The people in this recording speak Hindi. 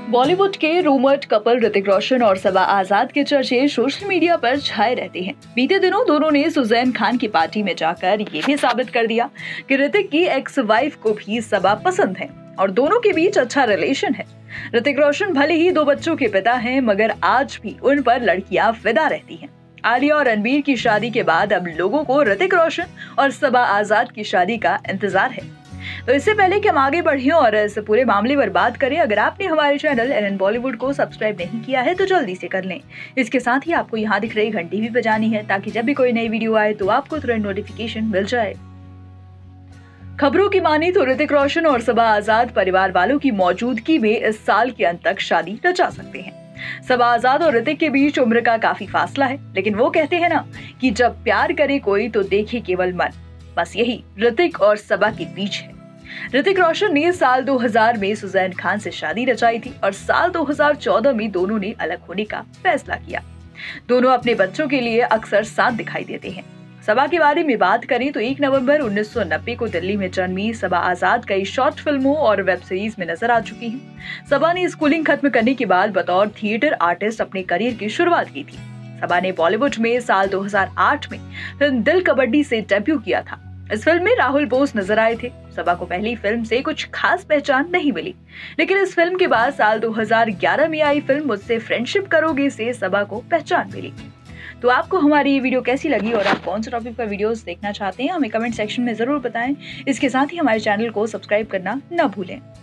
बॉलीवुड के रूमर्ड कपल ऋतिक रोशन और सबा आजाद के चर्चे सोशल मीडिया पर छाए रहते हैं। बीते दिनों दोनों ने सुजैन खान की पार्टी में जाकर ये भी साबित कर दिया कि ऋतिक की एक्स वाइफ को भी सबा पसंद है और दोनों के बीच अच्छा रिलेशन है। ऋतिक रोशन भले ही 2 बच्चों के पिता हैं, मगर आज भी उन पर लड़कियां फिदा रहती हैं। आलिया और रणबीर की शादी के बाद अब लोगों को ऋतिक रोशन और सबा आजाद की शादी का इंतजार है। तो इससे पहले कि हम आगे बढ़ें और इस पूरे मामले पर बात करें, अगर आपने हमारे चैनल एनएन बॉलीवुड को सब्सक्राइब नहीं किया है तो जल्दी से कर लें। इसके साथ ही आपको यहाँ दिख रही घंटी भी बजानी है ताकि जब भी कोई नई वीडियो आए तो आपको तुरंत नोटिफिकेशन मिल जाए। खबरों की मानी तो ऋतिक रोशन और सबा आजाद परिवार वालों की मौजूदगी में इस साल के अंत तक शादी रचा सकते हैं। सबा आजाद और ऋतिक के बीच उम्र का काफी फासला है, लेकिन वो कहते हैं ना कि जब प्यार करे कोई तो देखे केवल मन। बस यही ऋतिक और सबा के बीच है। ऋतिक रोशन ने साल 2000 में सुजैन खान से शादी रचाई थी और साल 2014 में दोनों ने अलग होने का फैसला किया। दोनों अपने बच्चों के लिए अक्सर साथ दिखाई देते हैं। सबा के बारे में बात करें तो 1 नवंबर 1990 को दिल्ली में जन्मी सबा आजाद कई शॉर्ट फिल्मों और वेब सीरीज में नजर आ चुकी हैं। सबा ने स्कूलिंग खत्म करने के बाद बतौर थिएटर आर्टिस्ट अपने करियर की शुरुआत की थी। सबा ने बॉलीवुड में साल 2008 में फिल्म दिल कबड्डी से डेब्यू किया था। इस फिल्म में राहुल बोस नजर आए थे। सबा को पहली फिल्म से कुछ खास पहचान नहीं मिली, लेकिन इस फिल्म के बाद साल 2011 में आई फिल्म मुझसे फ्रेंडशिप करोगे से सबा को पहचान मिली। तो आपको हमारी ये वीडियो कैसी लगी और आप कौन से टॉपिक पर वीडियोस देखना चाहते हैं, हमें कमेंट सेक्शन में जरूर बताएं। इसके साथ ही हमारे चैनल को सब्सक्राइब करना न भूलें।